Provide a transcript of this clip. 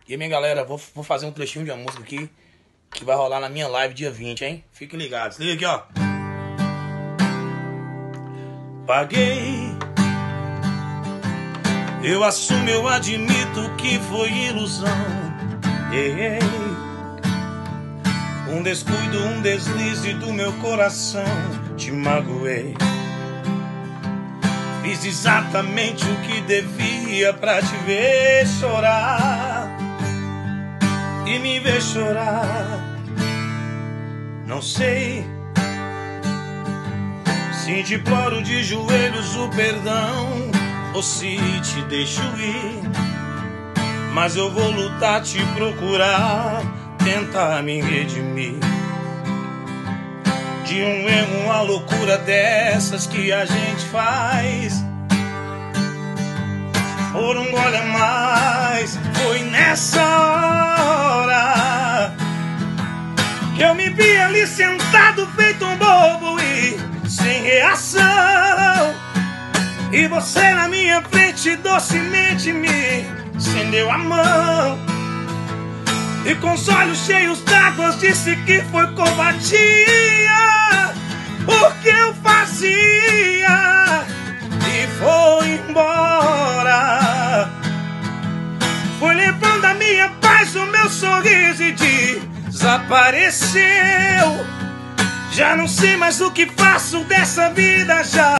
E aí, minha galera, vou fazer um trechinho de uma música aqui que vai rolar na minha live dia 20, hein? Fiquem ligados. Liga aqui, ó. Paguei, eu assumo, eu admito que foi ilusão. Ei, um descuido, um deslize do meu coração. Te magoei, fiz exatamente o que devia pra te ver chorar e me ver chorar. Não sei se te imploro de joelhos o perdão ou se te deixo ir, mas eu vou lutar, te procurar, tentar me redimir de um erro, uma loucura dessas que a gente faz por um gole a mais. Foi nessa hora que eu me vi ali sentado feito um bobo e sem reação, e você na minha frente docemente me estendeu a mão e com os olhos cheios d'água disse que foi covardia o que eu fazia e foi embora. Foi levando a minha paz, o meu sorriso e desapareceu. Já não sei mais o que faço dessa vida já.